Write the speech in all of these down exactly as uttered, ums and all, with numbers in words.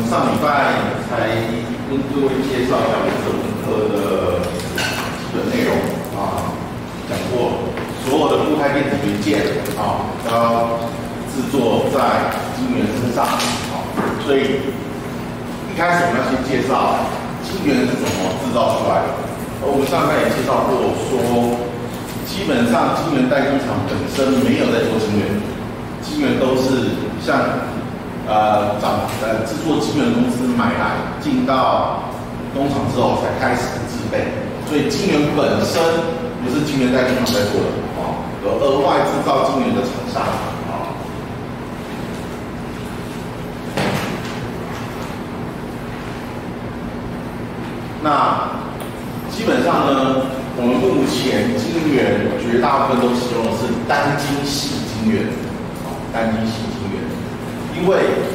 上礼拜才跟各位介绍一下我们这门课的基本内容啊，讲过所有的固态电子元件啊，都要制作在晶圆身上啊，所以一开始我们要先介绍晶圆是怎么制造出来的。而我们上面也介绍过说，基本上晶圆代工厂本身没有在做晶圆，晶圆都是像。 呃，找呃制作晶圆公司买来进到工厂之后才开始制备，所以晶圆本身不是晶圆代工厂在做的啊，有额外制造晶圆的厂商啊。那基本上呢，我们目前晶圆绝大部分都使用的是单晶系晶圆，啊，单晶系晶圆。 因为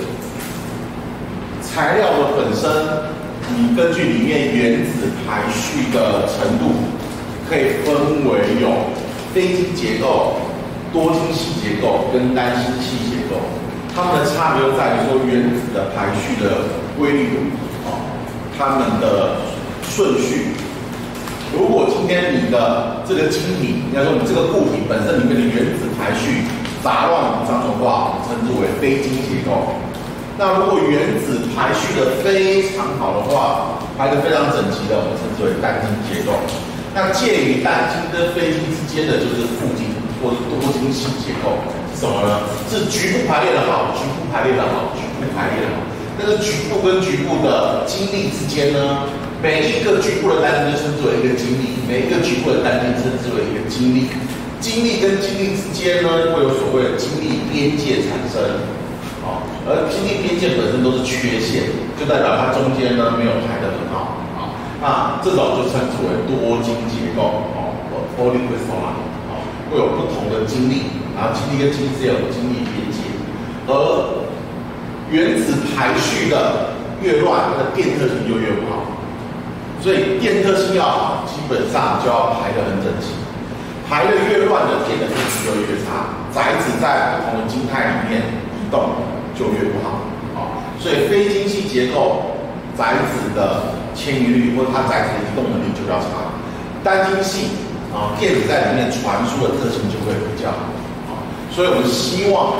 材料的本身，你根据里面原子排序的程度，可以分为有非晶结构、多晶系结构跟单晶系结构。它们的差别就在于说原子的排序的规律度，哦，它们的顺序。如果今天你的这个晶体，应该说你这个固体本身里面的原子排序。 杂乱无章的话，我们称之为非晶结构。那如果原子排序的非常好的话，排得非常整齐的，我们称之为单晶结构。那介于单晶跟非晶之间的就是负晶或者多晶系结构，是什么呢？是局部排列的好，局部排列的好，局部排列的好。但是局部跟局部的晶粒之间呢，每一个局部的单晶就称之为一个晶粒，每一个局部的单晶称之为一个晶粒。 晶粒跟晶粒之间呢，会有所谓的晶粒边界产生，啊，而晶粒边界本身都是缺陷，就代表它中间呢没有排得很好，啊，那这种就称之为多晶结构，哦 ，polycrystalline， 啊，会有不同的晶粒，然后晶粒跟晶粒之间有晶粒边界，而原子排序的越乱，它的电特性就越不好，所以电特性要好，基本上就要排得很整齐。 排得越乱的电的特性就越差，载子在不同的晶态里面移动就越不好啊。所以非晶系结构载子的迁移率或者它载子的移动能力就比较差，单晶系啊电子在里面传输的特性就会比较好啊。所以我们希望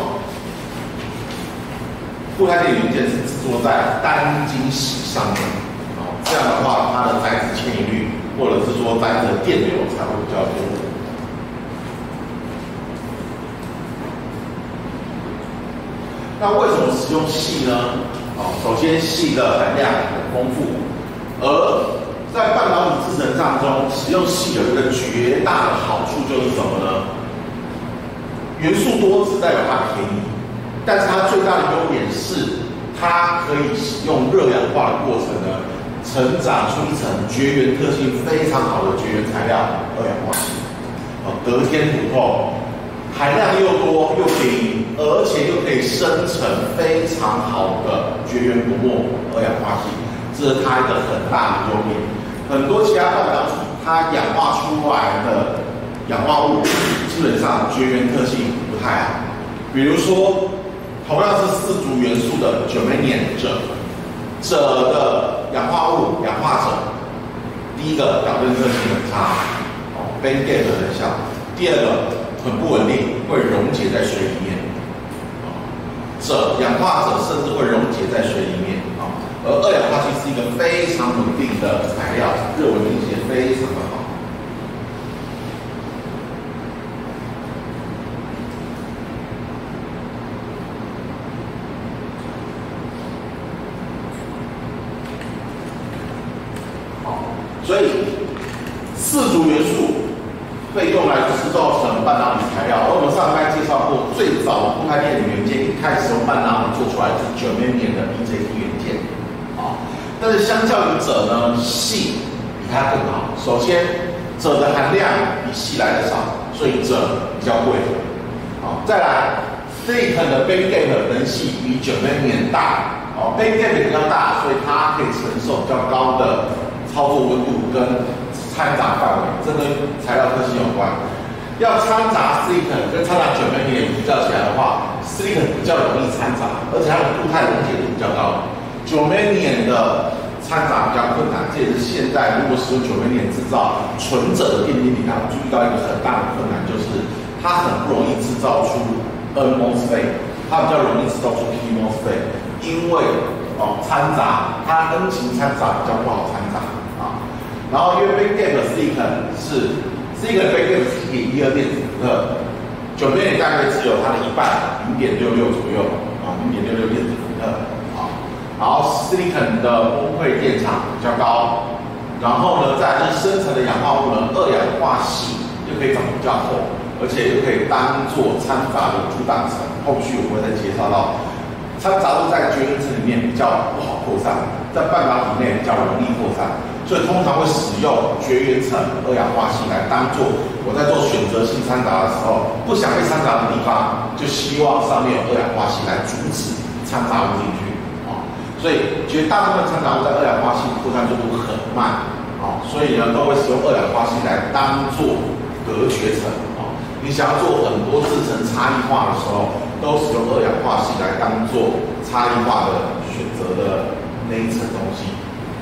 固态电元件是制作在单晶系上面啊，这样的话它的载子迁移率或者是说载子的电流才会比较多。 那为什么使用矽呢？哦，首先矽的含量很丰富，而在半导体制程当中，使用矽有一个绝大的好处就是什么呢？元素多只代表它便宜，但是它最大的优点是它可以使用热氧化的过程呢，成长出一层绝缘特性非常好的绝缘材料二氧化矽，哦，得天独厚。 含量又多又便宜，而且又可以生成非常好的绝缘薄膜二氧化矽，这是它一个很大的优点。很多其他半导体它氧化出来的氧化物，基本上绝缘特性不太好。比如说，同样是四族元素的 germanium 锗，锗的氧化物氧化锗，第一个导电特性很差，哦 ，band gap 很小；第二个。 很不稳定，会溶解在水里面。锗氧化锗甚至会溶解在水里面啊。而二氧化矽是一个非常稳定的材料，热稳定性非常的好。好，所以四组元素。 被用来制造成半导体材料，而我们上面介绍过，最早的固态电子元件一开始用半导体做出来是 germanium 的 B J T 元件，啊，但是相较于锗呢，矽比它更好。首先，锗的含量比矽来的少，所以锗比较贵，好，再来 ，silicon 的 band gap 能系比 germanium 大，哦 ，band gap 比较大，所以它可以承受比较高的操作温度跟。 掺杂范围，这跟材料特性有关。要掺杂 silicon 跟掺杂 germanium 比较起来的话 ，silicon 比较容易掺杂，而且它的固态溶解度比较高。 九美年的掺杂比较困难，这也是现在如果使用九美年制造纯者的电晶体，它注意到一个很大的困难，就是它很不容易制造出 N MOSFET， 它比较容易制造出 P MOSFET， 因为哦掺杂它 N 型掺杂比较不好掺杂啊。然后因为 band gap silicon 是 silicon band gap 是一点一二电子伏特，九美年大概只有它的一半，零点六六左右啊，零点六六电子伏特啊。然后 silicon 的崩溃电场比较高，然后呢，再来就是生成的氧化物呢，二氧化系又可以长得比较厚，而且又可以当做掺杂的阻挡层。后续我会再介绍到，掺杂物在绝缘层里面比较不好扩散，在半导体内比较容易扩散。所以通常会使用绝缘层二氧化系来当做我在做选择性掺杂的时候，不想被掺杂的地方，就希望上面有二氧化系来阻止掺杂物进去啊、哦。所以绝大部分掺杂物在二氧化系扩散速度很慢啊、哦，所以呢都会使用二氧化系来当做隔绝层啊、哦。你想要做很多制程差异化的时候，都使用二氧化系来当做差异化的选择的那一层东西。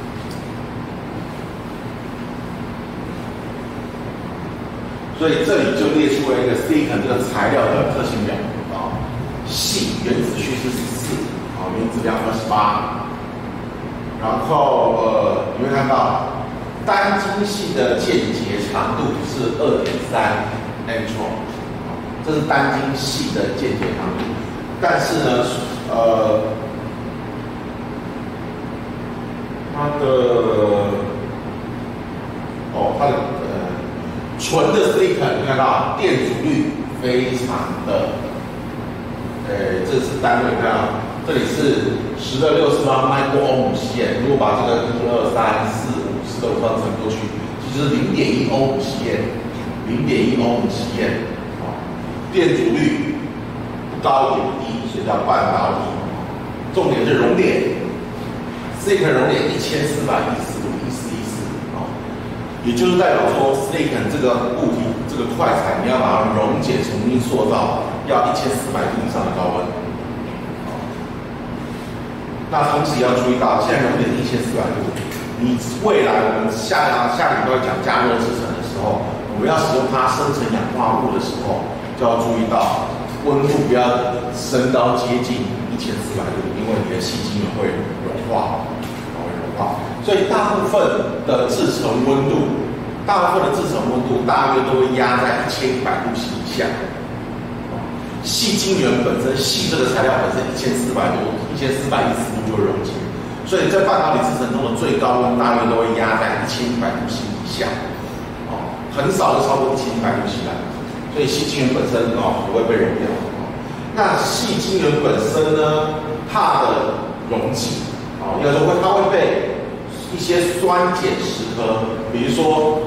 所以这里就列出了一个 silicon 这个材料的特性表啊，细原子序是十四，啊，原子量二十八，然后呃你会看到单晶系的间接长度是二点三 angstrom， 这是单晶系的间接长度，但是呢，呃，它的哦它的。纯的 silicon， 你看到电阻率非常的，呃，这是单位，看到这里是十的六次方 micro ohm 西验，如果把这个一二三四五十的五方乘过去，其实零点一欧姆西验，零点一欧姆西验，啊，电阻率不高也不低，所以叫半导体。重点是熔点 ，silicon 熔点一千四百一十五，一四一四。也就是代表说 ，silicon 这个物体，这个块材，你要把它溶解、重新塑造，要一千四百度以上的高温。那同时也要注意到，现在熔点一千四百度，你未来我们下下礼拜讲加热制程的时候，我们要使用它生成氧化物的时候，就要注意到温度不要升到接近一千四百度，因为你的细晶圆会融化。所以大部分的制程温度，大部分的制程温度大约都会压在一千一百度 C 以下。细晶圆本身，细这个材料本身一千四百度、一千四百一十度就会溶解，所以在半导体制程中的最高温大约都会压在一千一百度 C 以下，哦，很少就超过一千一百度 C 了。所以细晶圆本身哦不会被溶掉。那细晶圆本身呢，它的溶剂哦，应该说会它会被一些酸碱蚀刻，比如说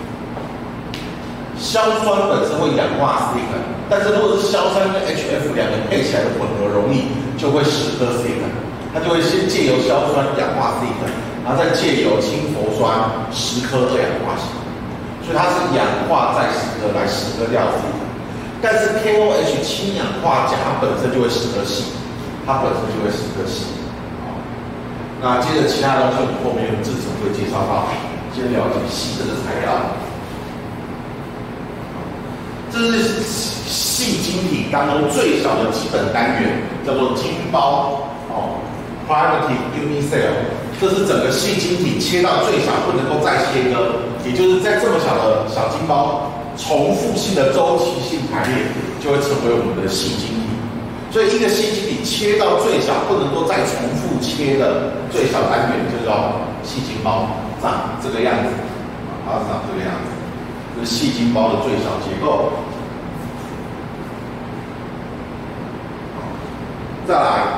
硝酸本身会氧化 silicon， 但是如果是硝酸跟 H F 两个配起来的混合溶液，就会蚀刻 silicon， 它就会先借由硝酸氧化 silicon， 然后再借由氢氟酸蚀刻二氧化硒，所以它是氧化再蚀刻来蚀刻掉 silicon。但是 K O H 氢氧化钾它本身就会蚀刻硒，它本身就会蚀刻硒。那接着其他东西我们后面制程会介绍到，先了解硒这个材料。这是硒晶体当中最小的基本单元，叫做晶包哦 ，primitive unit cell。这是整个硒晶体切到最小，不能够再切割，也就是在这么小的小晶包，重复性的周期性排列，就会成为我们的硒晶体。所以一个硒晶体切到最小，不能够再重复切的最小单元，就叫硒晶包，长这个样子，它是长这个样子，这是硒晶包的最小结构。再来，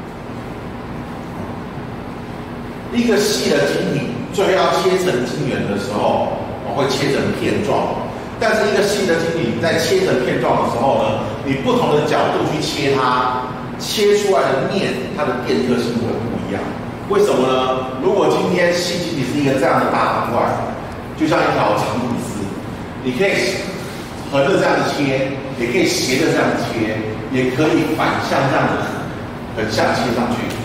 一个细的晶体，最后要切成晶圆的时候，我会切成片状。但是一个细的晶体，你在切成片状的时候呢，你不同的角度去切它，切出来的面，它的电特性会不一样。为什么呢？如果今天细晶体是一个这样的大方块，就像一条长吐司，你可以横着这样子切，也可以斜着这样子切，也可以反向这样子横向切上去。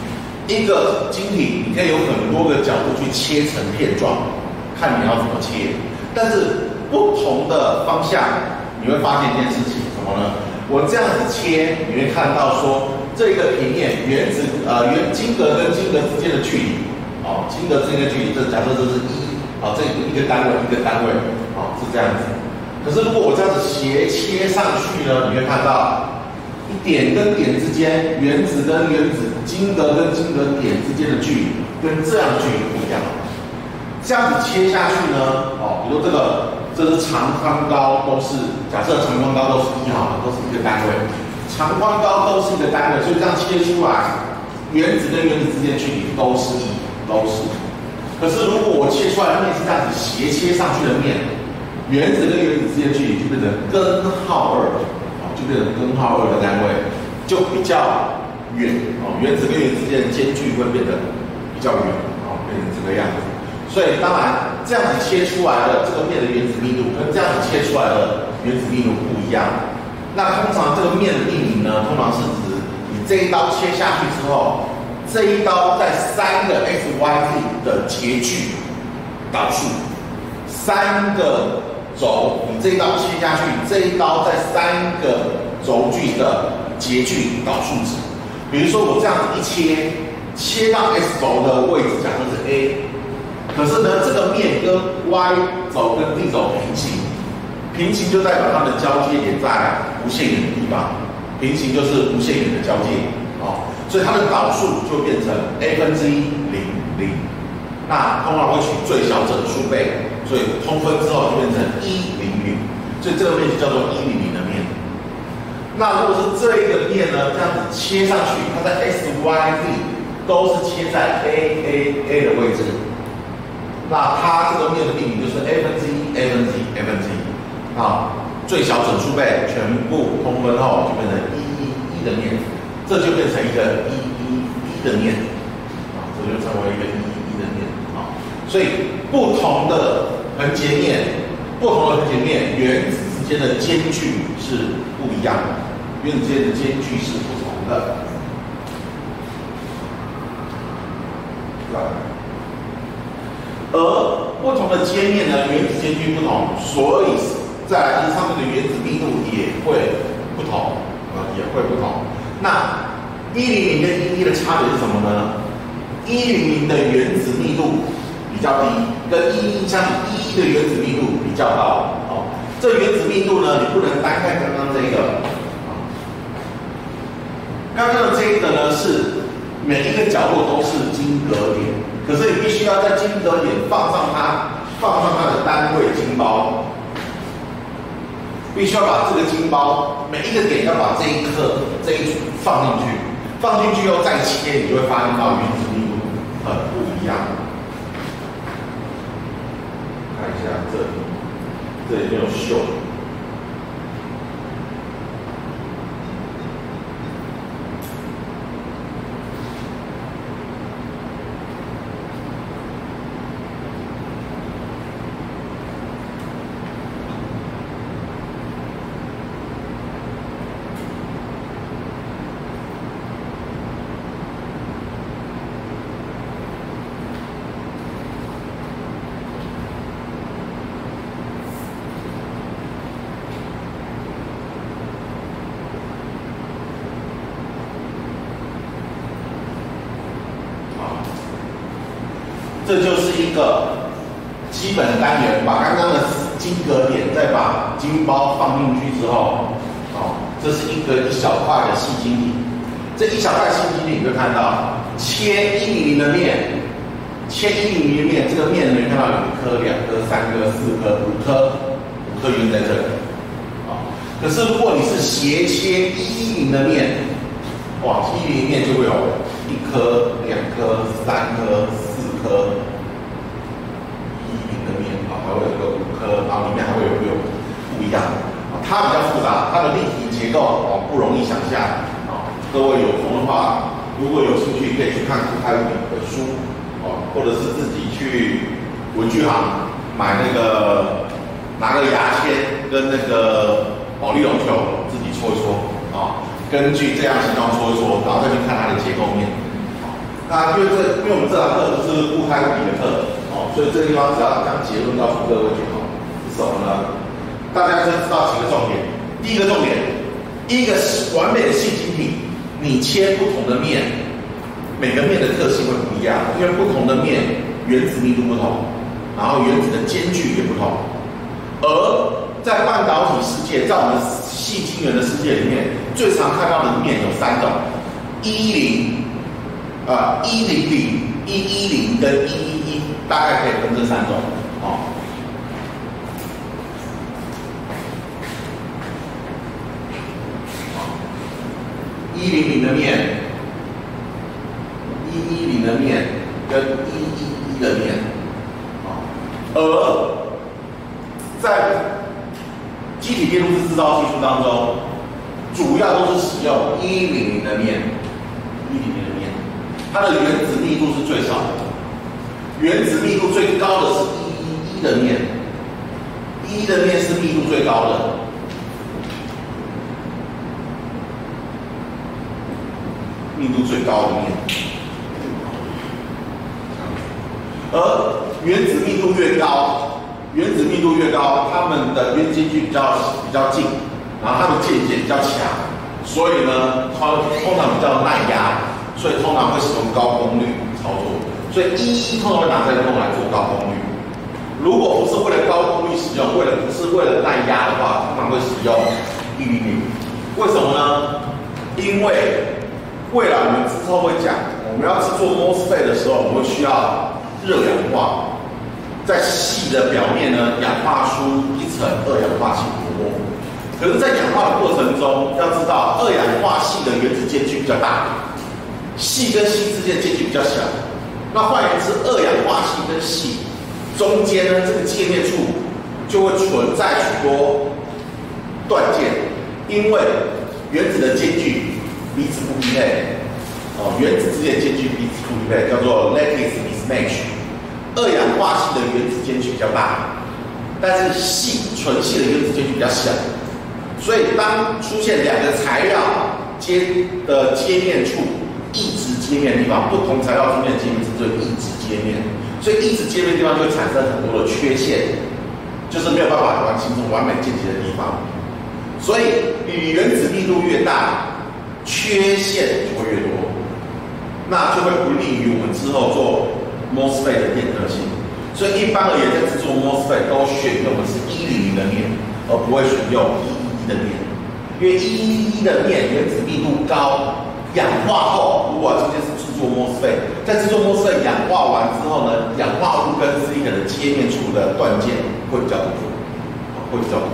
一个晶体你可以有很多个角度去切成片状，看你要怎么切。但是不同的方向，你会发现一件事情，什么呢？我这样子切，你会看到说这个平面原子呃原晶格跟晶格之间的距离，哦，晶格之间的距离，这假设这是一，哦，这一个单位一个单位，哦，是这样子。可是如果我这样子斜切上去呢，你会看到一点跟点之间，原子跟原子、晶格跟晶格点之间的距离，跟这样的距离不一样。这样子切下去呢，哦，比如说这个。这是长宽高都是，假设长宽高都是一好了，都是一个单位，长宽高都是一个单位，所以这样切出来，原子跟原子之间的距离都是一，都是。可是如果我切出来的面是这样子斜切上去的面，原子跟原子之间的距离就变成根号二，哦，就变成根号二的单位，就比较远，哦，原子跟原子之间的间距会变得比较远，哦，变成这个样子。所以当然，这样子切出来的这个面的原子密度跟这样子切出来的原子密度不一样。那通常这个面的命名呢，通常是指你这一刀切下去之后，这一刀在三个 x y z 的截距导数，三个轴，你这一刀切下去，这一刀在三个轴距的截距导数值。比如说我这样子一切，切到 x 轴的位置，假设是 A。可是呢，这个面跟 y 轴跟 z 轴平行，平行就代表它们的交界点在无限远的地方，平行就是无限远的交界，哦，所以它的导数就变成 a 分之一零零，那通常会取最小整数倍，所以通分之后就变成一零零，所以这个面就叫做一零零的面。那如果是这一个面呢，这样子切上去，它在 x y z 都是切在 a a a 的位置。那它这个面的命名就是 a 分之一 a 分之一 a 分之一，啊，最小整数倍全部通分后就变成一一一的面，这就变成一个一一一的面，啊，这就成为一个一一一的面，啊，所以不同的横截面，不同的横截面，原子之间的间距是不一样的，原子之间的间距是不同的。而不同的接面呢，原子间距不同，所以在这上面的原子密度也会不同，啊、呃，也会不同。那一零零跟一一的差别是什么呢？一零零的原子密度比较低，跟一一相比，一一的原子密度比较高。哦，这原子密度呢，你不能单看刚刚这个，刚刚的这个呢是每一个角落都是晶格点。可是你必须要在晶格点放上它，放上它的单位晶包，必须要把这个晶包每一个点要把这一颗这一组放进去，放进去后再切，你就会发现到原子密度很不一样。看一下这里，这里没有秀。这就是一个基本单元，把刚刚的晶格点再把晶包放进去之后，哦，这是一个一小块的细晶体。这一小块细晶体，你会看到切一厘米的面，切一厘米的面，这个面你会看到有一颗、两颗、三颗、四颗、五颗，五颗圆在这里。啊，可是如果你是斜切一厘米的面，哇，一厘米面就会有一颗、两颗、三颗。颗一零的面啊，还会有个五颗，然后里面还会有六不一样啊，它比较复杂，它的立体结构哦不容易想象啊。各位有空的话，如果有兴趣，可以去看顾开物理的书哦，或者是自己去文具行买那个拿个牙签跟那个保利龙球自己搓一搓啊，根据这样形状搓一搓，然后再去看它的结构面。 那因为这因为我们这堂课不是不开物理的课哦，所以这个地方只要将结论告诉各位就好。是什么呢？大家就知道几个重点。第一个重点，一个完美的细晶体，你切不同的面，每个面的特性会不一样，因为不同的面原子密度不同，然后原子的间距也不同。而在半导体世界，在我们细晶圆的世界里面，最常看到的面有三种：一零、呃一零零、一一零跟一一一，大概可以分这三种哦。一零零的面，一一零的面跟一一一的面，啊，而在机体电路式制造技术当中，主要都是使用一零零的面，一零零的面，它的原子密度是最少的，原子密度最高的是一一一的面，一的面是密度最高的。密度最高的面，而原子密度越高，原子密度越高，它们的原子间距比较比较近，然后它们键键比较强，所以呢，它通常比较耐压，所以通常会使用高功率操作。所以一一通常会拿来用来做高功率。如果不是为了高功率使用，为了不是为了耐压的话，通常会使用一零零。为什么呢？因为未来我们之后会讲，我们要制作 MOSFET 的时候，我们会需要热氧化，在细的表面呢氧化出一层二氧化氢薄膜。可是，在氧化的过程中，要知道二氧化系的原子间距比较大，细跟细之间间距比较小。那换言之，二氧化系跟细中间呢，这个界面处就会存在许多断键，因为原子的间距彼此不匹配，哦，原子之间间距彼此不匹配，叫做 lattice mismatch。二氧化系的原子间距比较大，但是细纯细的原子间距比较小，所以当出现两个材料接的接面处，异质接面的地方，不同材料出现的接面是最异质接面，所以异质接面的地方就会产生很多的缺陷，就是没有办法完形成完美键结的地方。所以与原子密度越大，缺陷就会越多，那就会不利于我们之后做 MOSFET 的电特性。所以一般而言，在制作 MOSFET 都选用的是一零零的面，而不会选用一一一的面，因为一一一的面原子密度高，氧化后，如果今天是制作 MOSFET， 在制作 MOSFET 氧化完之后呢，氧化物跟 silicon 的接面处的断键会比较多，会比较多。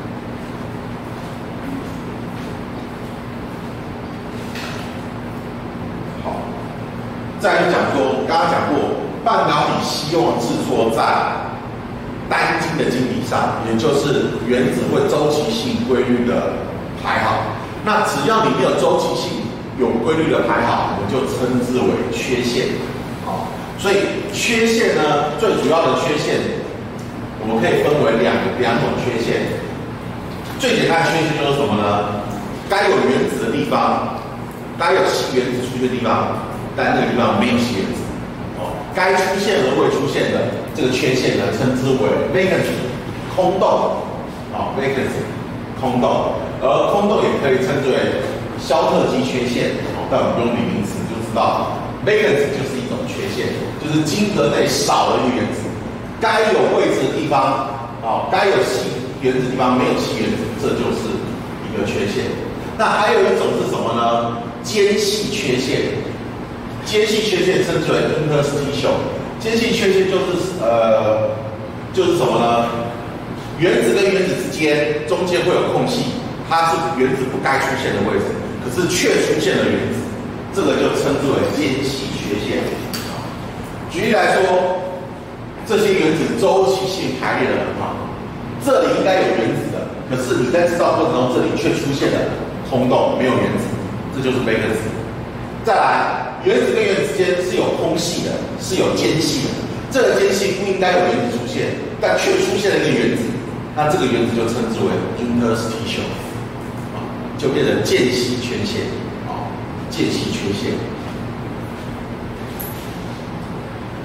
再来讲说，刚刚讲过，半导体希望制作在单晶的晶体上，也就是原子会周期性规律的排好。那只要你没有周期性、有规律的排好，我们就称之为缺陷。好，所以缺陷呢，最主要的缺陷，我们可以分为两两种缺陷。最简单的缺陷就是什么呢？该有原子的地方，该有细原子出现的地方。但那个地方没有细原子，哦，该出现而未出现的这个缺陷呢，称之为 vacancy 空洞，啊、哦、vacancy 空洞，而空洞也可以称之为肖特基缺陷，哦，但我们用名词就知道 vacancy 就是一种缺陷，就是晶格内少了一个原子，该有位置的地方，啊、哦，该有细原子的地方没有细原子，这就是一个缺陷。那还有一种是什么呢？间隙缺陷。间隙缺陷称之为 interstitial， 间隙缺陷就是呃，就是什么呢？原子跟原子之间中间会有空隙，它是原子不该出现的位置，可是却出现了原子，这个就称之为间隙缺陷。举例来说，这些原子周期性排列的很好，这里应该有原子的，可是你在制造过程中，这里却出现了空洞，没有原子，这就是 vacancy。再来。原子跟原子之间是有空隙的，是有间隙的。这个间隙不应该有原子出现，但却出现了一个原子，那这个原子就称之为 interstitial， 啊，就变成间隙缺陷，啊，间隙缺陷。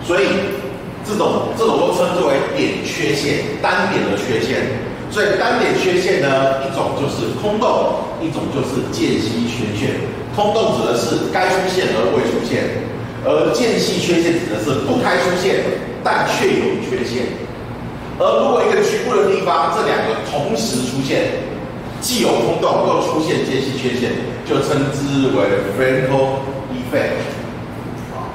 所以这种这种都称之为点缺陷，单点的缺陷。所以单点缺陷呢，一种就是空洞，一种就是间隙缺陷。空洞指的是该出现而未出现，而间隙缺陷指的是不该出现但却有缺陷。而如果一个局部的地方，这两个同时出现，既有空洞又出现间隙缺陷，就称之为 Frankel defect。啊，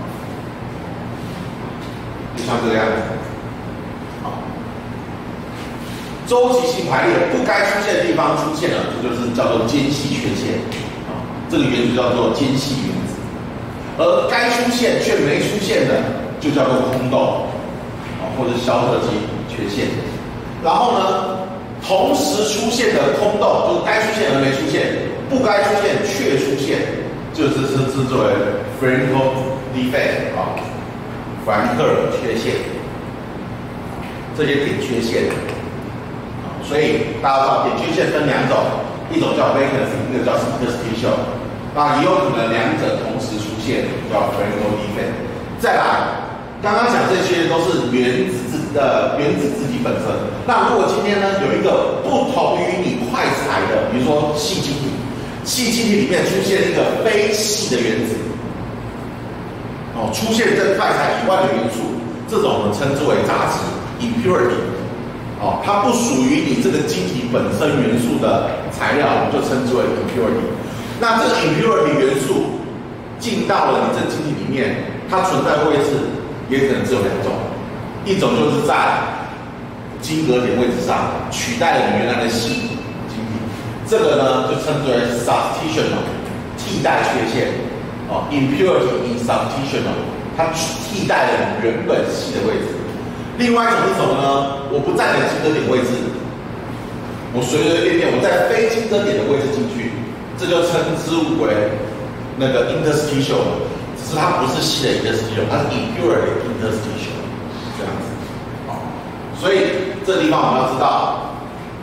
就像这个样子。啊，周期性排列不该出现的地方出现了，这就是叫做间隙缺陷。啊，这个原子叫做间隙原子。而该出现却没出现的，就叫做空洞，啊，或者肖特基缺陷。然后呢，同时出现的空洞就是该出现而没出现，不该出现却出现，就是称之为 Frankel defect 啊，凡克尔缺陷。这些点缺陷，啊，所以大家知道点缺陷分两种，一种叫 vacancy， 一个叫 interstitial。那也有可能两者同时出现，叫 Frankel defect。再来。刚刚讲这些都是原子自呃原子自己本身。那如果今天呢有一个不同于你快材的，比如说细晶体，细晶体里面出现一个非细的原子，哦，出现这快材以外的元素，这种我们称之为杂质 impurity。哦，它不属于你这个晶体本身元素的材料，我们就称之为 impurity。那这个 impurity 元素进到了你这晶体里面，它存在的位置也可能只有两种，一种就是在晶格点位置上取代了你原来的细晶体，这个呢就称之为 substitutional 替代缺陷，哦 impurity in substitutional， 它替代了你原本细的位置。另外一种是什么呢？我不在你晶格点位置，我随随便便我在非晶格点的位置进去，这就称之为那个 interstitial。只是它不是细的 interstitial， 它是 impure 的 interstitial， 这样子。好，所以这个地方我们要知道，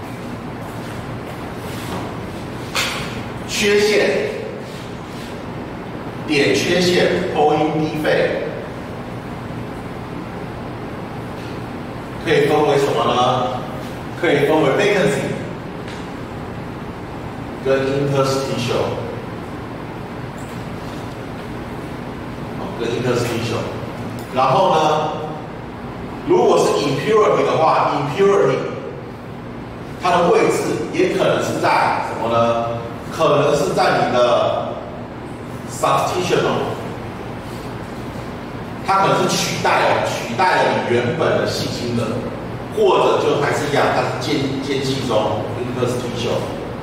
缺陷、点缺陷 （Point defect） 可以分为什么呢？可以分为 vacancy 跟 interstitial。跟 interstitial， 然后呢，如果是 impurity 的话 ，impurity 它的位置也可能是在什么呢？可能是在你的 substitutional， 它可能是取代了取代了你原本的细晶的，或者就还是一样，它是间间隙中 interstitial，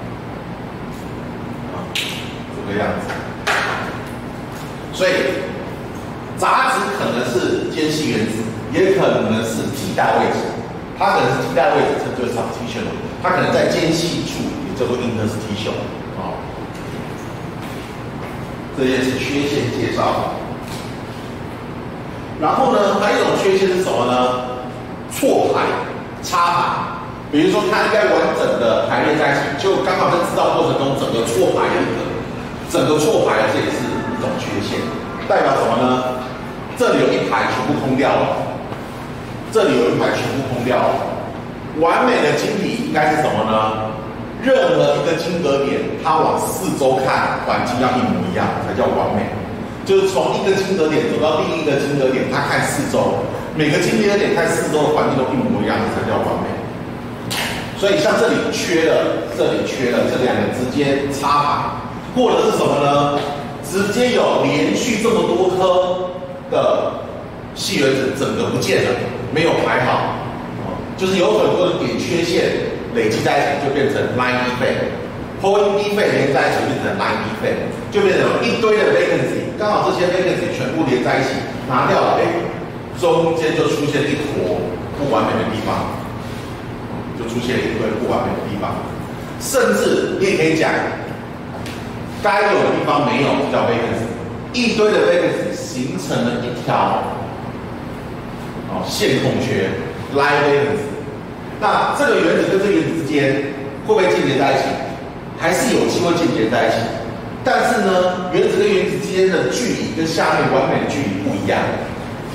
啊，这个样子，所以。杂质可能是间隙原子，也可能是替代位置。它可能是替代位置，称之为 substitutional。它可能在间隙处，也叫做 interstitial。哦，这些是缺陷介绍。然后呢，还有一种缺陷是什么呢？错排、插排。比如说，它应该完整的排列在一起，就刚好在制造过程中整个错排一个，整个错排，这也是一种缺陷。代表什么呢？这里有一排全部空掉了，这里有一排全部空掉了。完美的晶体应该是什么呢？任何一个晶格点，它往四周看，环境要一模一样，才叫完美。就是从一个晶格点走到另一个晶格点，它看四周，每个晶格点看四周的环境都一模一样，才叫完美。所以像这里缺了，这里缺了，这两个之间插排，或者是什么呢？直接有连续这么多颗的细原子整个不见了，没有排好，就是有很多的点缺陷累积在一起，就变成 line defect。point defect 连在一起变成 line defect， 就变成一堆的 vacancy， 刚好这些 vacancy 全部连在一起，拿掉了，哎，中间就出现一坨不完美的地方，就出现一堆不完美的地方，甚至你也可以讲。该有的地方没有，叫 vacancy， 一堆的 vacancy 形成了一条哦线空缺 line vacancy。那这个原子跟这个原子之间会不会间接在一起？还是有机会间接在一起。但是呢，原子跟原子之间的距离跟下面完美的距离不一样。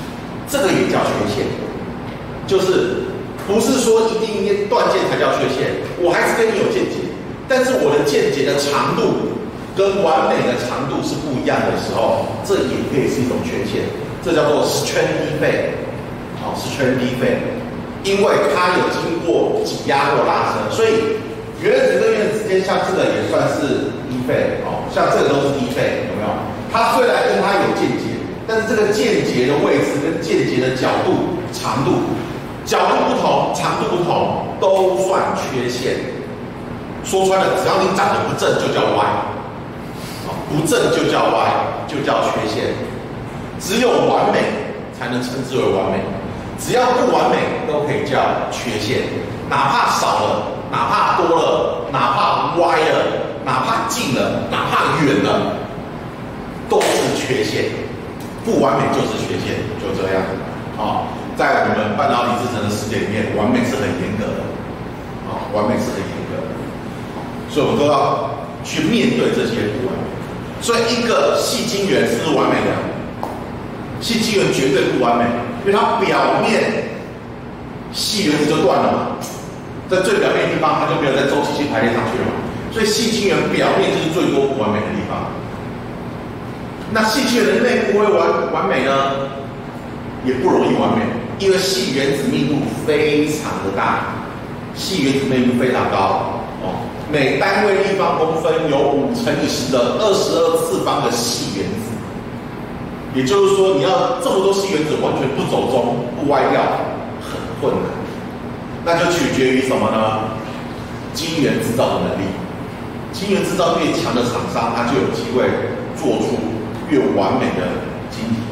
这个也叫缺陷，就是不是说一定断键才叫缺陷，我还是跟你有间接，但是我的间接的长度跟完美的长度是不一样的时候，这也可以是一种缺陷，这叫做 strain defect， 好 strain defect， 因为它有经过挤压或拉伸，所以原子跟原子之间，像这个也算是 defect， 哦，像这个都是 defect， 有没有？它虽然跟它有间接，但是这个间接的位置跟间接的角度、长度、角度不同、长度不同，都算缺陷。说穿了，只要你长得不正，就叫歪；不正就叫歪，就叫缺陷。只有完美才能称之为完美，只要不完美都可以叫缺陷。哪怕少了，哪怕多了，哪怕歪了，哪怕近了，哪怕远了，都是缺陷。不完美就是缺陷，就这样。啊、哦，在我们半导体制程的世界里面，完美是很严格的。啊、哦，完美是很严格的。所以我们都要去面对这些不完美。所以一个细晶圆是不是完美的？细晶圆绝对不完美，因为它表面细原子就断了嘛，在最表面的地方它就没有在周期性排列上去了嘛。所以细晶圆表面就是最多不完美的地方。那细晶圆的内部会完完美呢？也不容易完美，因为细原子密度非常的大，细原子密度非常高哦，每单位立方公分有五乘以十的二十二次方的细原子，也就是说，你要这么多细原子完全不走中、不歪掉，很困难。那就取决于什么呢？晶圆制造的能力。晶圆制造越强的厂商，它就有机会做出越完美的晶体。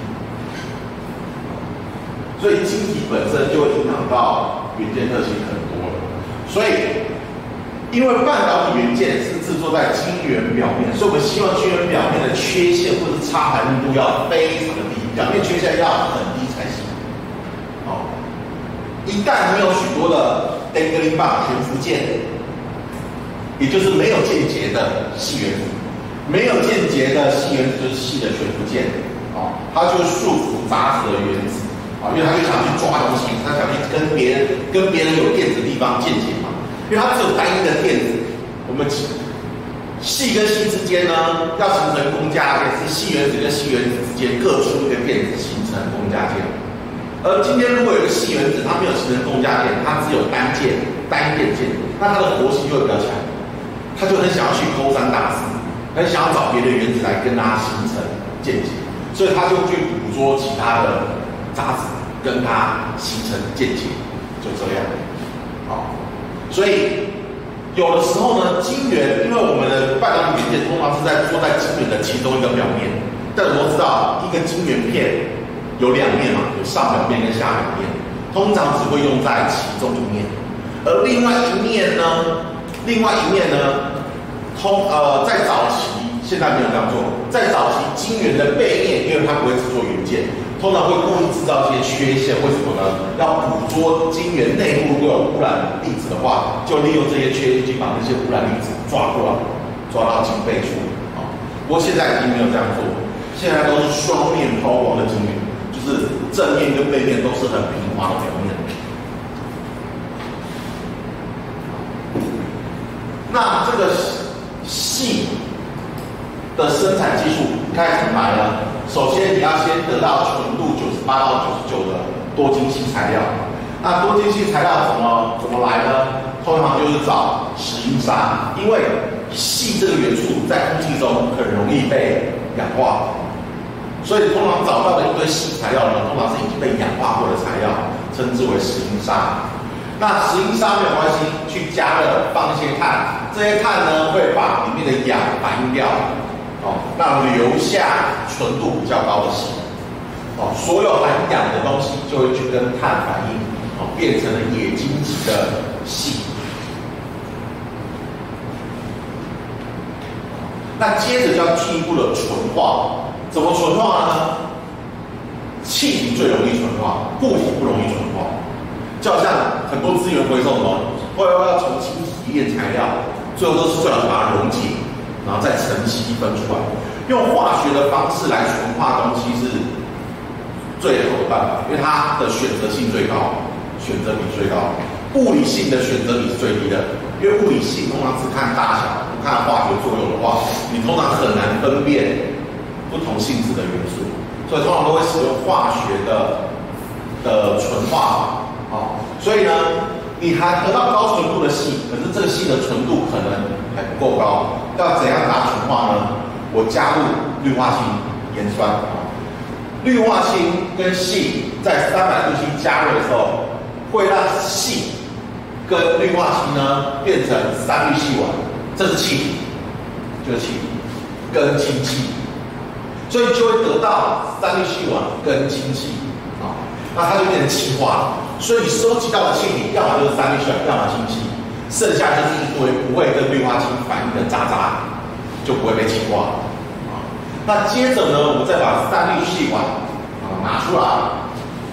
所以晶体本身就会影响到元件特性很多了。所以，因为半导体元件是制作在晶圆表面，所以我们希望晶圆表面的缺陷或者插排密度要非常的低，表面缺陷要很低才行。好，一旦你有许多的 dangling bar 悬浮件，也就是没有间接的细原子，没有间接的细原子就是细的悬浮件，啊，它就束缚杂质的原子。啊，因为他就想去抓东西，他想去跟别人跟别人有电子的地方间接嘛，因为它只有单一的电子，我们细跟细之间呢要形成共价键，是细原子跟细原子之间各出一个电子形成共价键。而今天如果有一个细原子，它没有形成共价键，它只有单键单电键，那它的活性就会比较强，它就很想要去抠三打四，很想要找别的原子来跟它形成间接，所以它就去捕捉其他的杂质跟它形成间接，就这样。好，所以有的时候呢，晶圆，因为我们的半导体元件通常是在做在晶圆的其中一个表面，但我们都知道一个晶圆片有两面嘛，有上表面跟下表面，通常只会用在其中一面，而另外一面呢，另外一面呢，通呃在早期现在没有这样做，在早期晶圆的背面，因为它不会制作元件。通常会故意制造一些缺陷，为什么呢？要捕捉晶圆内部如果有污染粒子的话，就利用这些缺陷去把那些污染粒子抓过来，抓到晶背处。啊，不过现在已经没有这样做，现在都是双面抛光的晶圆，就是正面跟背面都是很平滑的表面。那这个细的生产技术该怎么来呢？首先，你要先得到纯度九十八到九十九的多晶细材料。那多晶细材料怎么怎么来呢？通常就是找石英砂，因为细这个元素在空气中很容易被氧化，所以通常找到的一堆细材料呢，通常是已经被氧化过的材料，称之为石英砂。那石英砂没有关系，去加热放一些碳，这些碳呢会把里面的氧反应掉。哦，那留下纯度比较高的硒，哦，所有含氧的东西就会去跟碳反应，哦，变成了冶晶级的硒。那接着就要进一步的纯化，怎么纯化呢？气体最容易纯化，固体不容易纯化。就好像很多资源回收什么，后来要从晶体提炼材料，最后都是最好是把它溶解。然后再晨曦分出来，用化学的方式来纯化东西是最好的办法，因为它的选择性最高，选择比最高。物理性的选择比是最低的，因为物理性通常只看大小，不看化学作用的话，你通常很难分辨不同性质的元素，所以通常都会使用化学的的纯化法，哦，所以呢，你还得到高纯度的硒，可是这个硒的纯度可能还不够高，要怎样达纯化呢？我加入氯化氢盐酸，氯化氢跟硒在三百度 C 加热的时候，会让硒跟氯化氢呢变成三氯硒烷，这是气体，就是气体跟氢气，所以就会得到三氯硒烷跟氢气啊，那它就变成气化了。所以你收集到的气体，要么就是三氯硒烷，要么氢气，剩下就是一堆不会跟氯化氢反应的渣渣，就不会被气化了啊。那接着呢，我们再把三氯硒烷啊拿出来。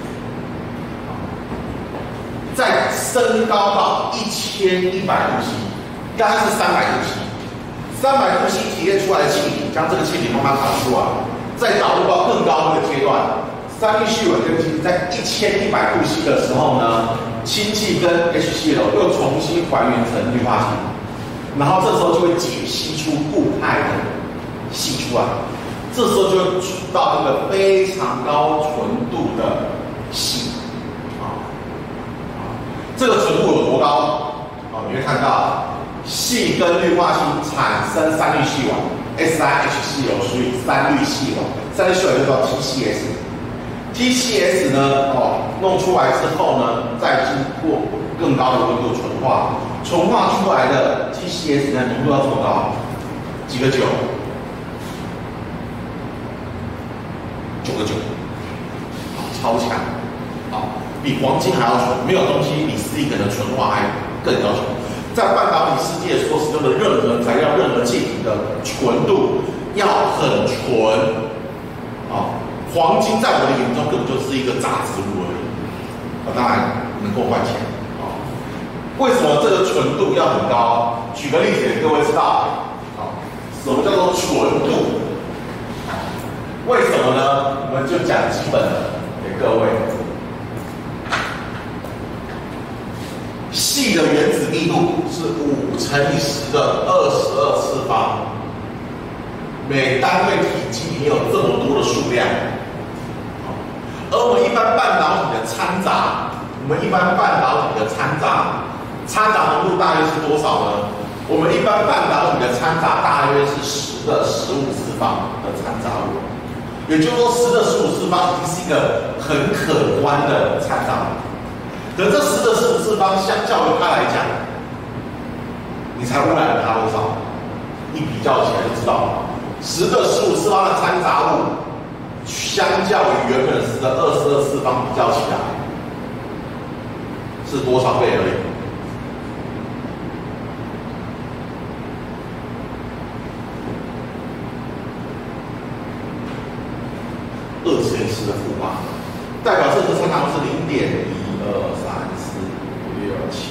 再升高到一千一百度 C， 刚刚是三百度 C， 三百度 C 提炼出来的气体，将这个气体慢慢导出来，再导入到更高的阶段，三氯硒烷跟氢在一千一百度 C 的时候呢，氢气跟 HCl 又重新还原成氯化氢，然后这时候就会解析出固态的硒出来，这时候就会出到一个非常高纯度的硒。这个纯度有多高？哦，你会看到硒跟氯化氢产生三氯硒烷 ，S I H C l 属于三氯硒烷，三氯硒烷就叫 T C S。T C S 呢，哦，弄出来之后呢，再经过更高的温度纯化，纯化出来的 T C S 呢，浓度要多高？几个九？九个九，超强，好。比黄金还要纯，没有东西比 silicon 的纯化还更要求。在半导体世界所使用的任何材料、任何气体的纯度要很纯啊。黄金在我的眼中根本就是一个杂质物而已，啊，当然能够换钱啊。为什么这个纯度要很高？举个例子给各位知道啊，什么叫做纯度？为什么呢？我们就讲基本的给各位。硒的原子密度是五乘以十的二十二次方，每单位体积里面有这么多的数量。而我们一般半导体的掺杂，我们一般半导体的掺杂，掺杂浓度大约是多少呢？我们一般半导体的掺杂大约是十的十五次方的掺杂物，也就是说，十的十五次方已经是一个很可观的掺杂物。可这十的十五次方相较于它来讲，你才污染了它多少？一比较起来就知道，十的十五次方的掺杂物，相较于原本十的二十二次方比较起来，是多少倍而已？二乘以十的负八，代表这个参数是零点一。二三四五六七，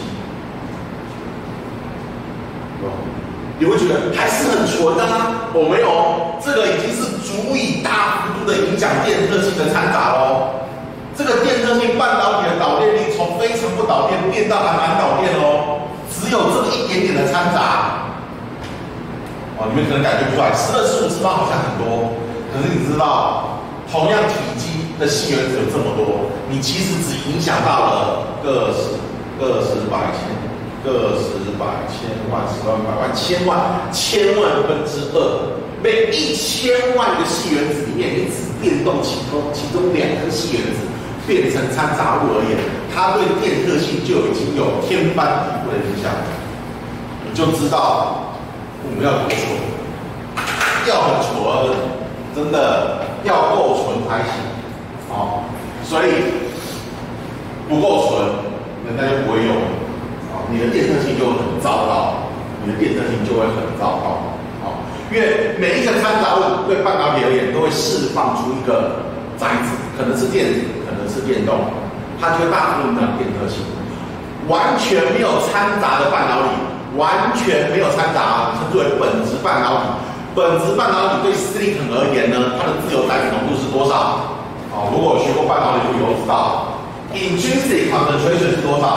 你会觉得还是很纯啊？我没有，这个已经是足以大幅度的影响电特性的掺杂喽。这个电特性半导体的导电力从非常不导电变到还蛮导电喽，只有这么一点点的掺杂。哦，你们可能感觉不出来，十的十五次方好像很多，可是你知道，同样体积的硒原子有这么多，你其实只影响到了个十、个十百千、个十百千万、十万、百万、千万、千万分之二。每一千万个硒原子里面，你只变动其中其中两颗硒原子变成掺杂物而言，它对电特性就已经有天翻地覆的影响。你就知道我们要多纯，要很纯，真的要够纯才行。哦，所以不够纯，人家就不会用。啊、哦，你的电特性就会很糟糕，你的电特性就会很糟糕。哦，因为每一个掺杂物对半导体而言都会释放出一个载子，可能是电子，可能是电动，它就会大幅影响电特性。完全没有掺杂的半导体，完全没有掺杂，称之为本质半导体。本质半导体对 silicon 而言呢，它的自由载体浓度是多少？哦， 啊，如果有学过半导体物理都知道 ，intrinsic concentration 是多少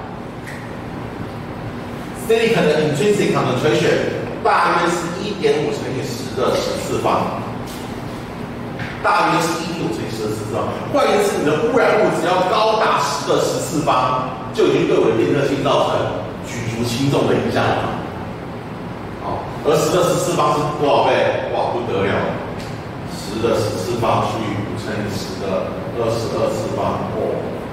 ？silicon 的 intrinsic concentration 大约是一点五乘以十的十次方，大约是一点五乘以十的十次方。换言之，你的污染物只要高达十的十次方，就已经对我的电特性造成举足轻重的影响了。好，而十的十次方是多少倍？哇，不得了！十的十次方除以五乘以十的二十二次方，哦，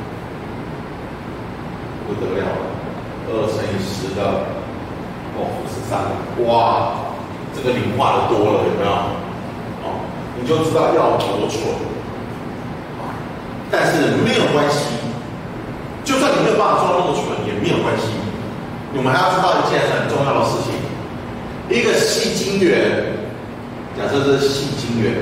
不得了了！二乘以十的，哦，十三，哇，这个零化的多了，有没有？哦，你就知道要多蠢。啊，但是没有关系，就算你没有办法做到那么蠢，也没有关系。我们还要知道一件很重要的事情，一个细晶圆，假设这是细晶圆。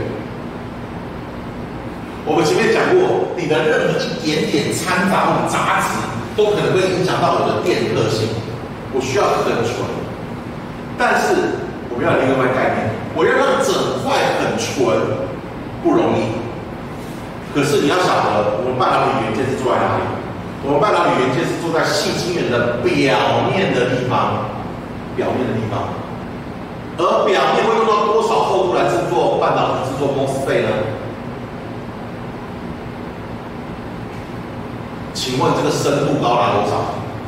我们前面讲过，你的任何一点点掺杂物、杂质，都可能会影响到我的电特性。我需要很纯，但是我们要有另外一个概念，我要让整块很纯不容易。可是你要晓得，我们半导体元件是做在哪里？我们半导体元件是做在细晶圆的表面的地方，表面的地方。而表面会用到多少厚度来制作半导体、制作 MOSFET 呢？请问这个深度高达多少？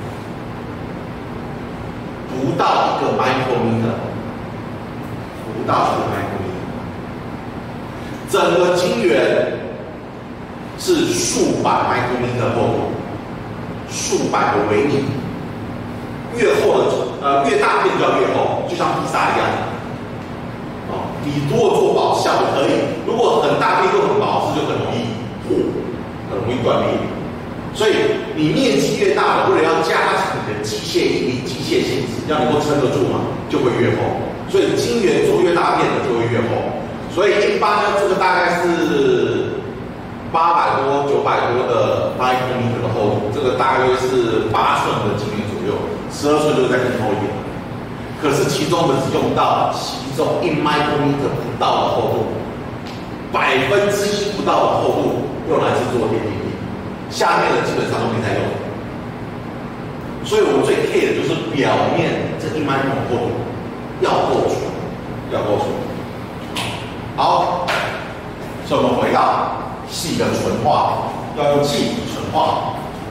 不到一个 micrometer， 不到一个 micrometer。整个晶圆是数百 micrometer 厚度，数百个微米。越厚的呃越大片就要越厚，就像披萨一样。哦，你如果做薄小的可以，如果很大片又很薄，这就很容易破，很容易断裂。所以你面积越大的，为了要加强你的机械引力、机械性质，要能够撑得住嘛，就会越厚。所以晶圆做越大片的就会越厚。所以一般呢，这个大概是八百多、九百多的 micrometer 的厚度，这个大约是八寸的晶圆左右，十二寸就再更厚一点。可是其中我们只用到其中一 micrometer 不到的厚度，百分之一不到的厚度用来制作电晶体。下面的基本上都没在用，所以我们最 care 的就是表面这一 micron 厚度要够纯，要够纯。好，所以我们回到细的纯化，要用气体纯化。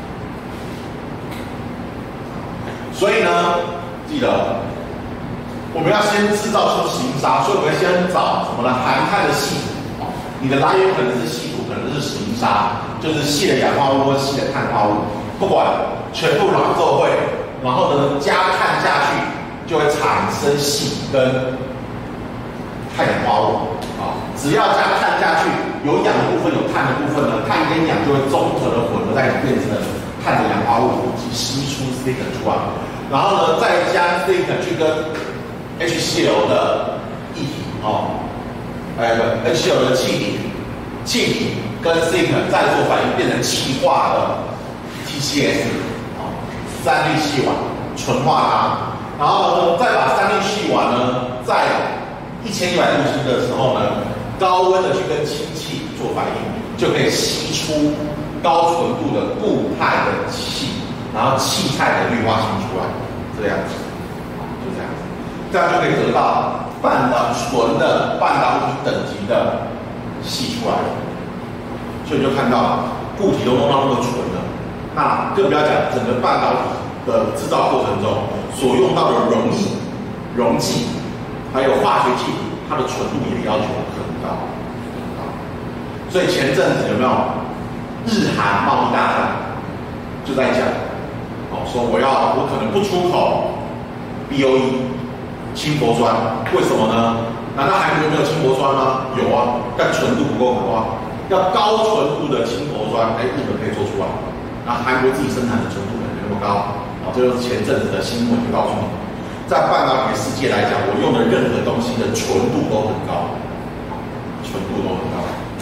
所以呢，记得我们要先制造出形沙，所以我们要先找什么呢？含碳的细土。你的来源可能是稀土，可能是形沙，就是细的氧化物或细的碳化物，不管全部软做会，然后呢加碳下去，就会产生细跟碳氧化物啊。只要加碳下去，有氧的部分有碳的部分呢，碳跟氧就会综合的混合在里变成碳的氧化物，以及析出 silicon 出来。然后呢，再将 silicon 去跟 H C L 的液体哦。哎，不 ，H C L 的气体，气体跟 silicon 再做反应，变成气化的 T C S， 啊，三氯气烷纯化它，然后呢，再把三氯气烷呢，在一千一百度 C 的时候呢，高温的去跟氢气做反应，就可以析出高纯度的固态的气，然后气态的氯化氢出来，这样子，就这样子，这样就可以得到。半导纯的半导体等级的细出来了，所以你就看到固体都弄到那么纯了，那更不要讲整个半导体的制造过程中所用到的溶液、溶剂，还有化学气体，它的纯度也要求很高。所以前阵子有没有日韩贸易大战就在讲，哦，说我要我可能不出口 B O E。氢氟酸，为什么呢？难道韩国没有氢氟酸吗？有啊，但纯度不够高啊。要高纯度的氢氟酸，哎，日本可以做出来。那韩国自己生产的纯度可能没那么高。啊，这就是前阵子的新闻就告诉你，在半导体世界来讲，我用的任何东西的纯度都很高，纯度都很高。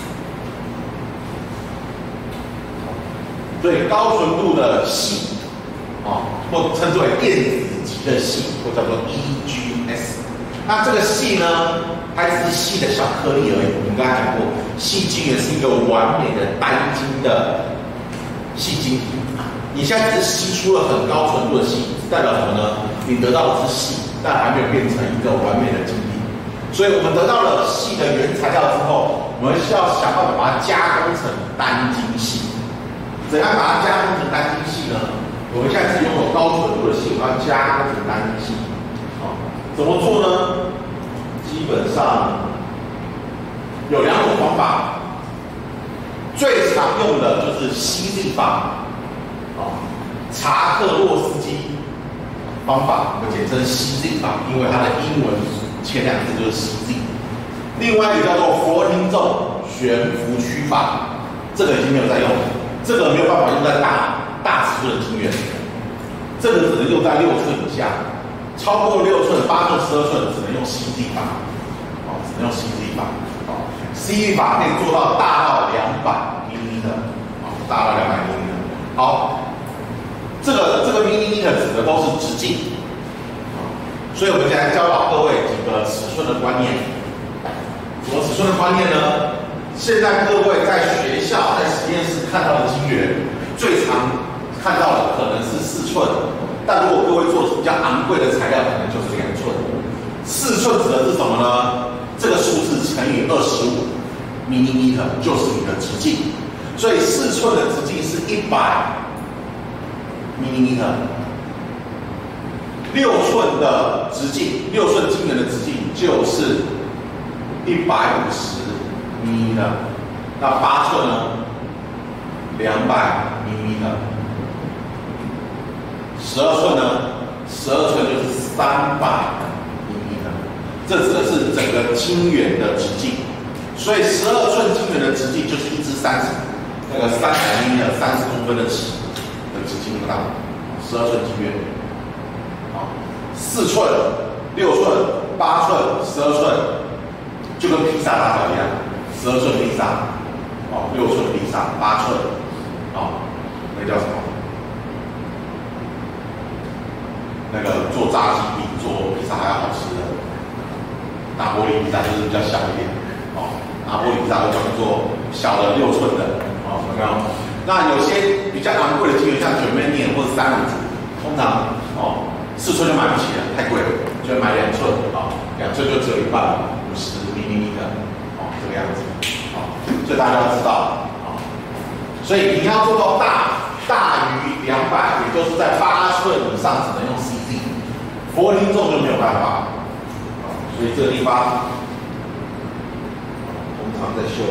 所以高纯度的细，啊，或称之为电子级的细，或叫做 E G S， 那这个细呢，它只是细的小颗粒而已。我们刚才讲过，细晶元是一个完美的单晶的细晶。你现在只是吸出了很高纯度的细，代表什么呢？你得到的是细，但还没有变成一个完美的晶体。所以我们得到了细的原材料之后，我们需要想办法把它加工成单晶细。怎样把它加工成单晶细呢？我们现在是拥有高纯度的细，我们要加工成单晶细。好，怎么做呢？基本上有两种方法，最常用的就是 C Z 法。查克洛斯基方法，我们简称 C Z 法，因为它的英文前两字就是 C Z。另外一个叫做弗洛汀纵悬浮曲法，这个已经没有在用了，这个没有办法用在大大尺寸的晶圆，这个只能用在六寸以下，超过六寸、八寸、十二寸只能用 C Z 法，哦，只能用 C Z 法，哦 ，C Z 法可以做到大到两百毫米的，哦，大到两百毫米的，好。这个这个 millimeter 指的都是直径，所以我们现在教导各位几个尺寸的观念。什么尺寸的观念呢？现在各位在学校、在实验室看到的晶圆，最常看到的可能是四寸，但如果各位做比较昂贵的材料，可能就是两寸。四寸指的是什么呢？这个数字乘以二十五 millimeter 就是你的直径，所以四寸的直径是一百。millimeter， 六寸的直径，六寸晶圆的直径就是一百五十 millimeter， 那八寸呢？两百 millimeter， 十二寸呢？十二寸就是三百 millimeter， 这指的是整个晶圆的直径，所以十二寸晶圆的直径就是一支三十，那个三百 millimeter 三十公分的尺。直径不大，十二寸晶圆，啊，四寸、六寸、八寸、十二寸，就跟披萨大小一样，十二寸披萨，哦，六寸披萨，八寸，哦，那叫什么？那个做炸鸡比做披萨还要好吃的，拿玻璃披萨就是比较小一点，哦，拿玻璃披萨就专门做小的六寸的，哦，有没有？那有些比较昂贵的晶圆，像九 millimeter 或者三五组，通常哦四寸就买不起了，太贵了，就买两寸，哦，两寸就只有一半了，五十 millimeter， 哦，这个样子，哦，所以大家要知道，哦，所以你要做到大大于两百，也就是在八寸以上，只能用 C Z， 弗洛汀纵就没有办法，哦，所以这个地方通常在修。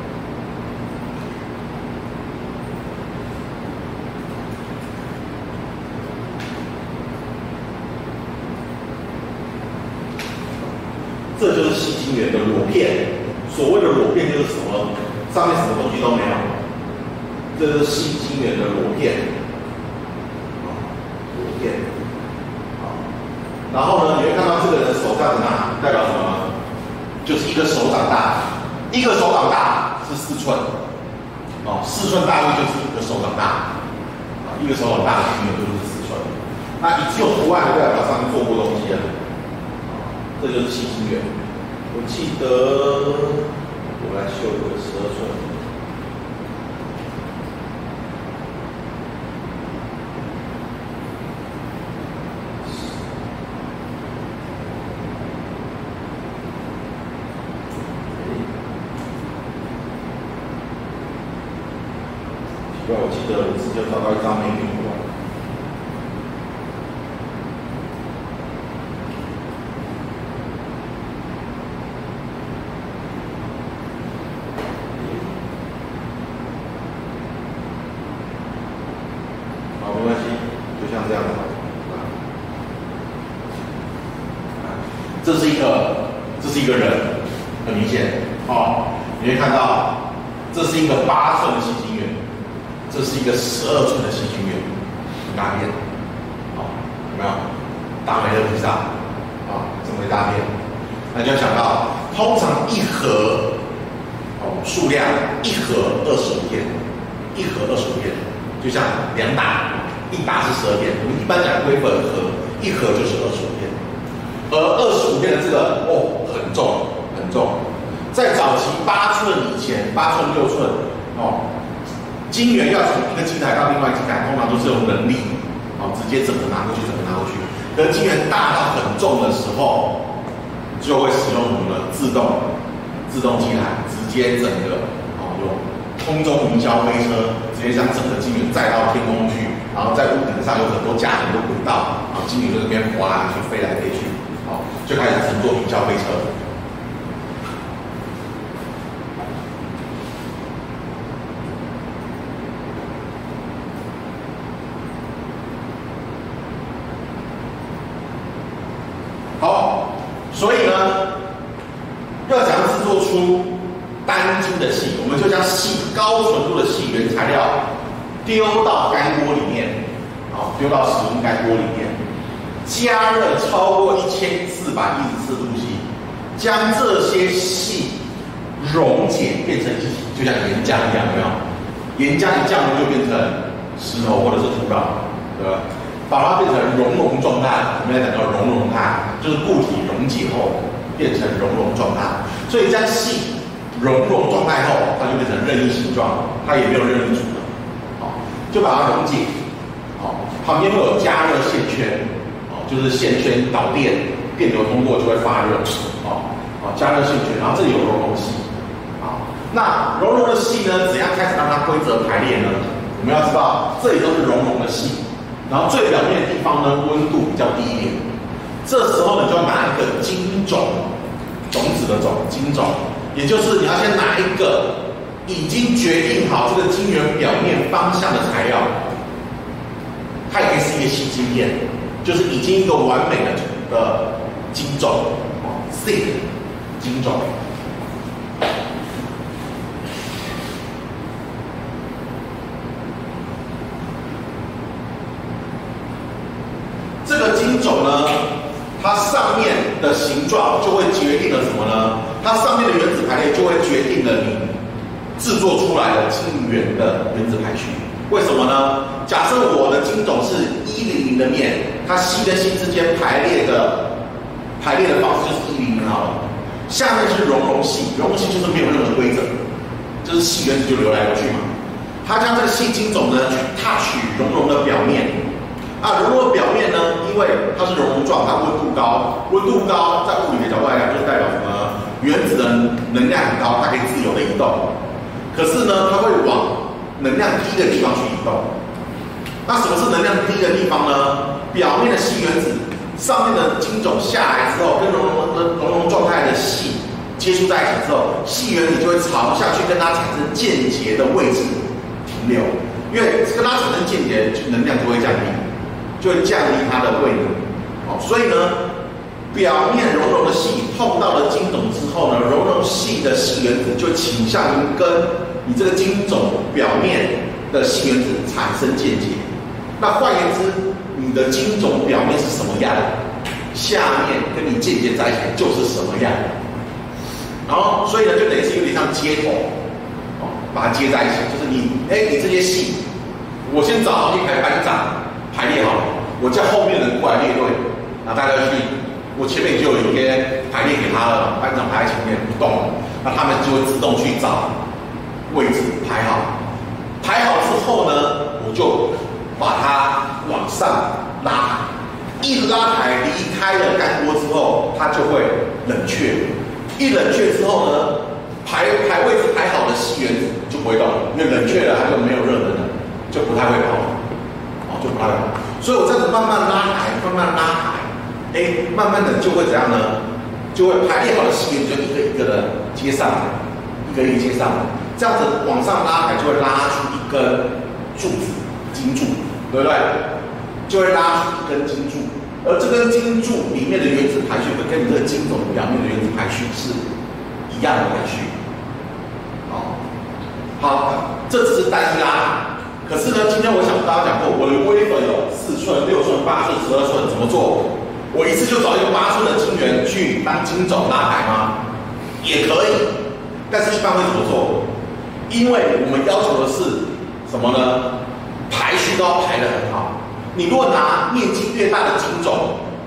这就是细晶圆的裸片。所谓的裸片就是什么？上面什么东西都没有。这是细晶圆的裸片，裸片。然后呢，你会看到这个人手这样子拿，代表什么？就是一个手掌大，一个手掌大是四寸。哦，四寸大约就是一个手掌大。啊，一个手掌大的晶圆就是四寸。那已经有图案的，代表上面做过东西了。这就是细晶圆。我记得我来修一个十二寸。奇怪，我记得我之前找到一张没用过。这是一个，这是一个人，很明显哦。你会看到，这是一个八寸的细晶圆，这是一个十二寸的细晶圆，很大片，哦，有没有？大美乐披萨，啊、哦，这么一大片，那就要想到，通常一盒，哦，数量一盒二十五片，一盒二十五片，就像两打，一打是十二片，我们一般讲龟粉盒，一盒就是二十五片。 而二十五片的这个哦很重很重，在早期八寸以前，八寸六寸哦，晶圆要从一个机台到另外一个机台，通常都是用人力哦直接整个拿过去，整个拿过去。可是晶圆大到很重的时候，就会使用什么呢？自动自动机台，直接整个哦用空中云霄飞车，直接将整个晶圆载到天空去。然后在屋顶上有很多加很多轨道，然后晶圆在这边滑来去飞来飞去，好，就开始乘坐云霄飞车。好，所以呢，要想制作出单晶的矽，我们就将矽高纯度的矽原材料丢到干锅里面，啊，丢到石英干锅里面，加热超过一千四百一十四度 C， 将这些矽溶解变成一体，就像岩浆一样，有没有？岩浆一降温就变成石头或者是土壤，对吧？把它变成熔融状态，我们来讲到熔融态，就是固体溶解后变成熔融状态。所以将矽熔融状态后，它就变成任意形状，它也没有任意组合。就把它溶解，哦，旁边会有加热线圈，哦，就是线圈导电，电流通过就会发热，哦，哦，加热线圈，然后这里有熔融矽，啊，那熔融的矽呢，怎样开始让它规则排列呢？我们要知道，这里都是熔融的矽，然后最表面的地方呢，温度比较低一点，这时候呢，就要拿一个晶种，种子的种，晶种，也就是你要先拿一个已经决定好这个晶圆表面方向的材料，它也可以是一个矽晶片，就是已经一个完美的的晶种，哦 ，C 晶种。这个晶种呢，它上面的形状就会决定了什么呢？它上面的原子排列就会决定了你制作出来的晶圆的原子排序。为什么呢？假设我的晶种是一零零的面，它矽跟矽之间排列的排列的方式就是一零零好了。下面是熔融矽，熔融矽就是没有任何规则，就是矽原子就流来流去嘛。它将这个矽晶种呢去 touch 熔融的表面。啊，熔融的表面呢，因为它是熔融状，它温度高，温度高在物理的角度来讲，就是代表什么呢？原子的能量很高，它可以自由的移动。可是呢，它会往能量低的地方去移动。那什么是能量低的地方呢？表面的矽原子上面的晶种下来之后，跟熔融的熔融状态的矽接触在一起之后，矽原子就会朝下去跟它产生间接的位置停留，因为跟它产生间接，能量就会降低。就会降低它的位能，哦，所以呢，表面熔融的矽碰到了晶种之后呢，熔融矽的矽原子就倾向于跟你这个晶种表面的矽原子产生间接。那换言之，你的晶种表面是什么样，下面跟你间接在一起就是什么样。然后，所以呢，就等于是有点像接头，哦，把它接在一起，就是你，哎，你这些矽，我先找好一排班长。排列好了，我叫后面的人过来列队，那大家去，我前面就有一些排列给他了，班长排在前面不动，那他们就会自动去找位置排好，排好之后呢，我就把它往上拉，一拉抬离开了干锅之后，它就会冷却，一冷却之后呢，排排位置排好的矽原子就不会动，因为冷却了它就没有热能了，就不太会跑。就不太好，所以我这样子慢慢拉抬，慢慢拉抬，哎，慢慢的就会怎样呢？就会排列好的矽原子就一个一个的接上来，一个一个接上来，这样子往上拉抬就会拉出一根柱子，晶柱，对不对？就会拉出一根晶柱，而这根晶柱里面的原子排序会跟你这个晶种表面的原子排序是一样的排序。好，好，这只是单一拉抬。可是呢，今天我想跟大家讲过，我的微粉有四寸、六寸、八寸、十二寸，怎么做？我一次就找一个八寸的晶圆去当晶种拉抬吗？也可以，但是一般会怎么做？因为我们要求的是什么呢？排序都要排得很好。你如果拿面积越大的晶种，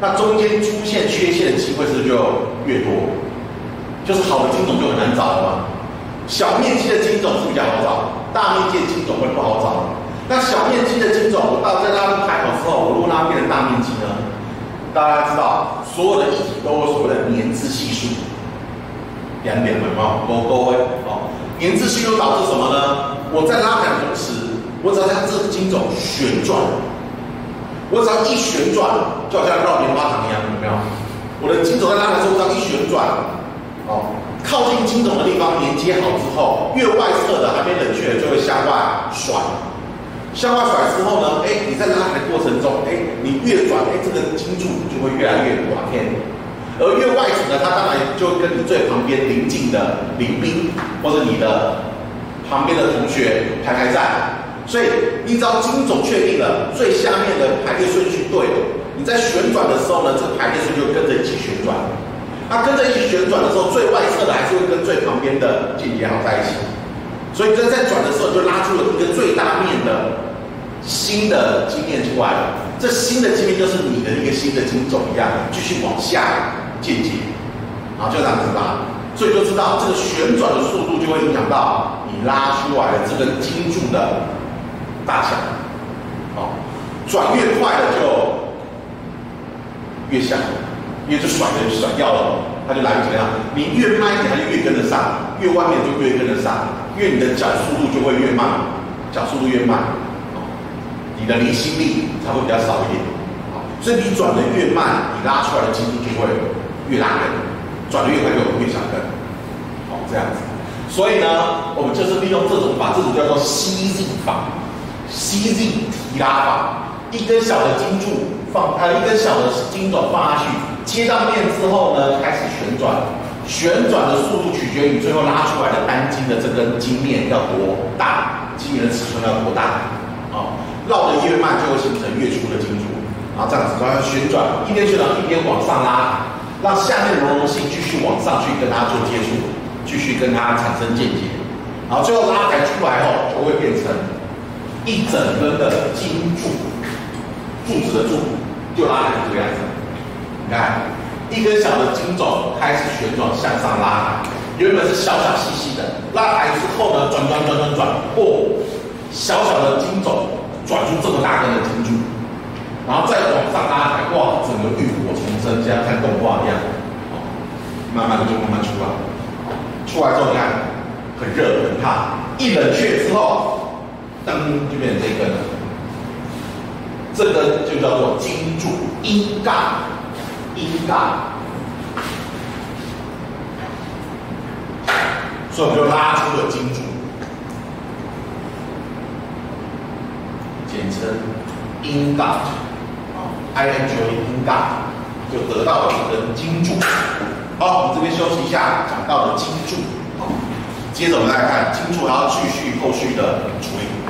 那中间出现缺陷的机会是不是就越多？就是好的金种就很难找了嘛。小面积的金种是比较好找，大面积的金种会不好找。那小面积的金种，我到在拉入排口之后，我如果让它变成大面积呢？大家知道，所有的液体都有所谓的粘滞系数，两点有没有？勾勾哎哦，粘滞系数导致什么呢？我在拉排的同时，我只要让这个金种旋转，我只要一旋转，就好像绕棉花糖一样，有没有？我的金种在拉排的时候，只要一旋转，哦，靠近金种的地方连接好之后，越外侧的还没冷却的就会向外甩。向外甩之后呢，哎，你在拉抬的过程中，哎，你越转，哎，这个金柱就会越来越短偏。而越外层呢，它当然就跟你最旁边邻近的邻兵或者你的旁边的同学排排站。所以你只要金种确定了，最下面的排列顺序对了，你在旋转的时候呢，这个排列顺序就跟着一起旋转。那跟着一起旋转的时候，最外侧的还是会跟最旁边的键结好在一起。所以在在转的时候，就拉出了一个最大面的新的晶面出来了。这新的晶面就是你的一个新的金种一样，继续往下渐结，然后就这样子拉。所以就知道这个旋转的速度就会影响到你拉出来的这根金柱的大小。哦，转越快的就越响，因为就甩的甩掉了，它就来不及了。你越慢一点，它就越跟得上；越外面就越跟得上。因为你的脚速度就会越慢，脚速度越慢，哦，你的离心力才会比较少一点，哦，所以你转的越慢，你拉出来的金柱就会越大根，转的越快就越小根，哦，这样子。所以呢，我们就是利用这种法，这种叫做 C Z 法 ，C Z 提拉法。一根小的金柱放，呃，一根小的金种放下去，接到面之后呢，开始旋转。旋转的速度取决于最后拉出来的单晶的这根晶面要多大，晶面的尺寸要多大，哦，绕得越慢就会形成越粗的金柱，然后这样子它要旋转，一边旋转一边往上拉，让下面的熔融性继续往上去跟它做接触，继续跟它产生键结，然后最后拉抬出来后就会变成一整根的金柱，柱子的柱就拉抬成这个样子，你看。一根小的金种开始旋转向上拉抬，原本是小小细细的，拉抬之后呢，转转转转转，哦，小小的金种转出这么大根的金柱，然后再往上拉抬，哇，整个浴火重生，像看动画一样，哦，慢慢的就慢慢出来，出来之后你看很热很烫，一冷却之后，噔就变成这一根了，这根就叫做金柱阴杠。阴杠，所以我们就拉出了金柱，简称阴杠，啊 ，I N G 阴杠，就得到了这根金柱。好，我们这边休息一下，讲到了金柱，好，接着我们来看金柱还要继续后续的处理。